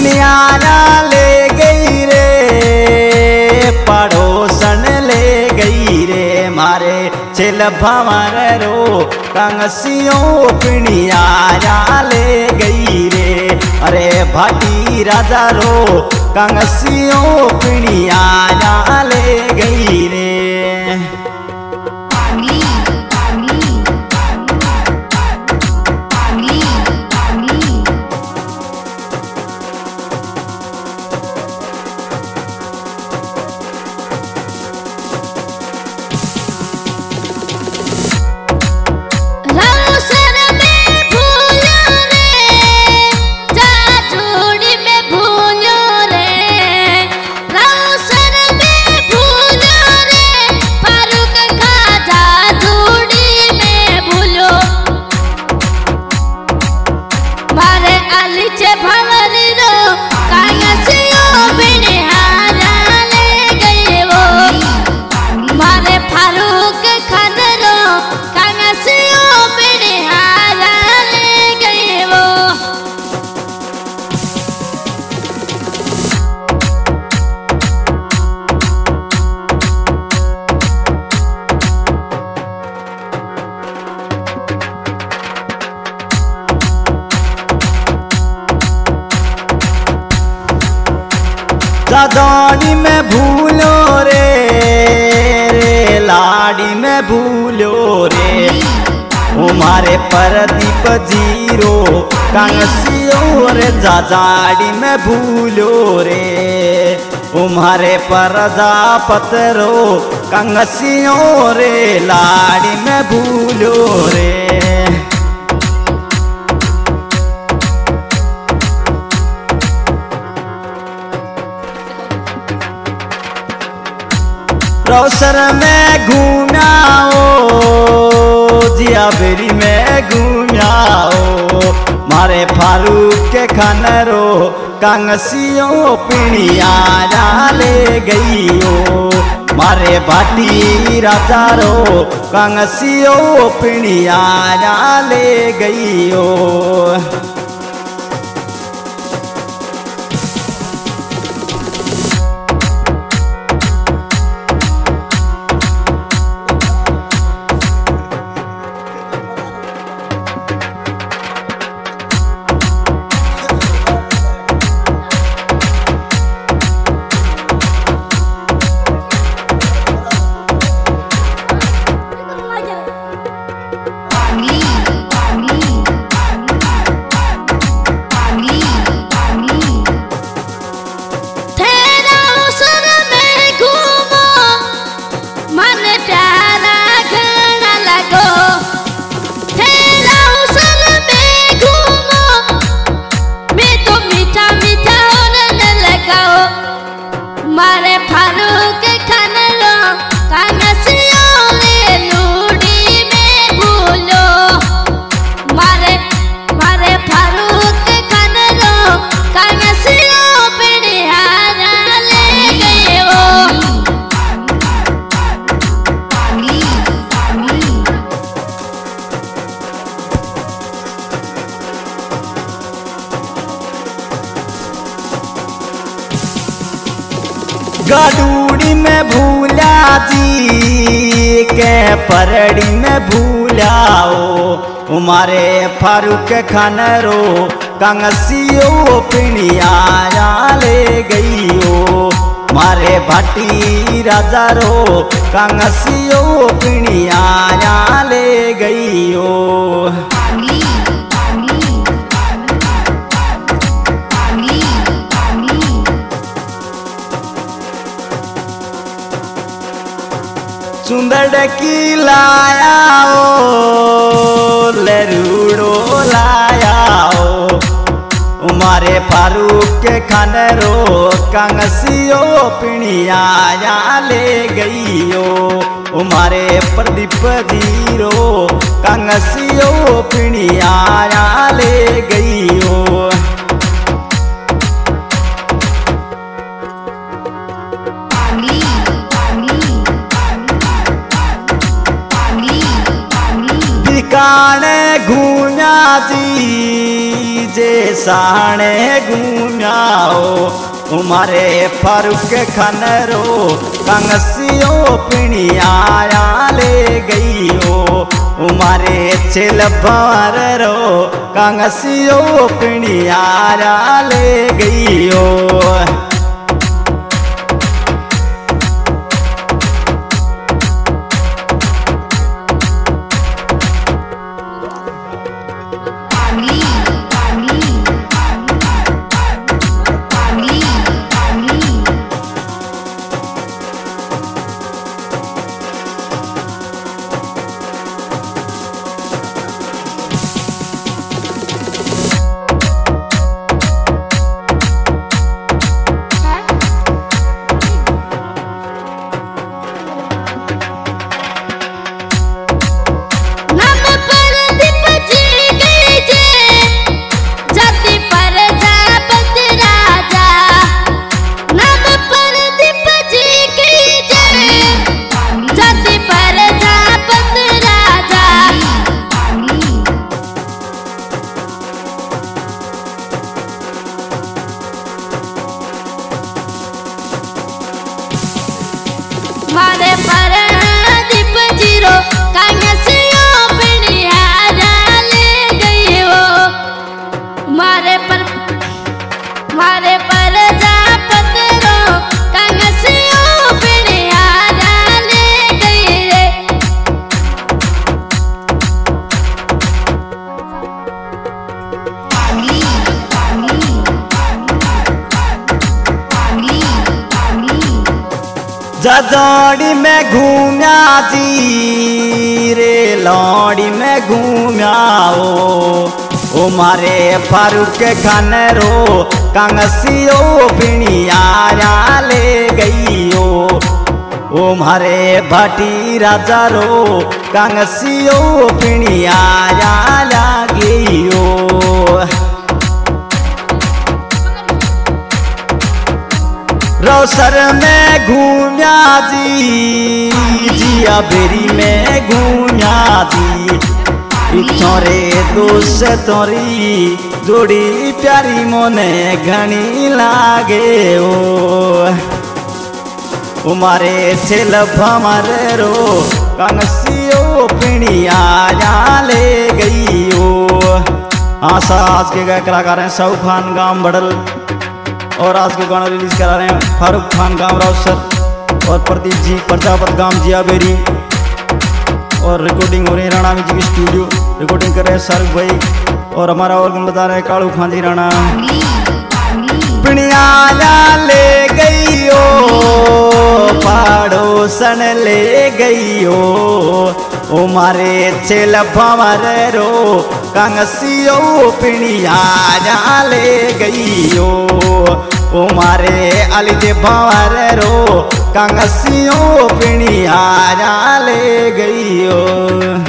नियारा ले गई रे पड़ोसन ले गई रे मारे छिल भंवर रो कंगसियों पिनियारा ले गई रे। अरे भाटी राजा रो कंगसियों पिनियारा ले गई रे। दादी में भूलो रे रे लाड़ी में भूलो रे हमारे परदीप जीरो कंगसियों रे जाजाड़ी में भूलो रे हमारे प्रजापतरो कंगसियों रे लाड़ी में भूलो रे। रौसर में घूमाओ जिया बेरी में घूमाओ मारे फारूक के खानरो कंगसियों पिनियारा ले गई हो मारे भाटी राजा रो कंगसियों पिनियारा ले गई हो। गडूड़ी में भूला जी के परड़ी में भूलाओ हमारे फारूक खानरो कंगसियों पिनियारा ले गई हो मारे भाटी राजा रो कंगसियों पिनियारा ले गई हो। सुंदर की लाया ओ लरूड़ो लाया ओ हमारे फारूक के खानरो कंगसियों पिनियारा ले गई हो हमारे प्रदीप जीरो कंगसियों पिनियारा ले गई हो। काने घूना जी जे साणे घूम्याओ उमारे फारूक खनरो कंगसियो पिणियाया ले गईयो उमारे छिल भवरो कंगसियो पिणियाया ले गईयो। मारे पर दीप जीरो कंगसियो पिणियाया ले गई हो मारे पर जापत रो कंगसियो पिणियाया ले गई रे। जजोड़ी में घूम्या जी रे लौड़ी में घूम्याओ ओ मारे फारूक खनरो कंगसियो पिणियाया ले गईयो ओ मारे भटी राजा रो कंगसियो पिणियाया ला गईयो। रौसर में घूम्या जी जिया बेरी में घूम्या जी तोरे दोस्त तोरी जोड़ी प्यारी मोने घनी लागे ओ मारे छिल भमरे रो कंगसियो पिणियाया ले गईयो। हाँ सा आज के गए कलाकार हैं सऊफ खान गांव बड़ल और आज के गाना रिलीज करा रहे हैं फारूक खान गांव राउसर और प्रदीप जी प्रजापत गांव जिया बेरी और रिकॉर्डिंग हो रही है राणा म्यूजिक स्टूडियो। रिकॉर्डिंग कर रहे हैं शाहरुख भाई और हमारा ऑर्गन बता रहे हैं कालू खान जी राणा। पिणियाया ले गईयो पड़ोसन ले गईयो ओ मारे छिल भंवरे रो कंगसियो पिणियाया ले गईयो ओ मारे अलिजे भंवरे रो कंगसियो पिणियाया ले गईयो।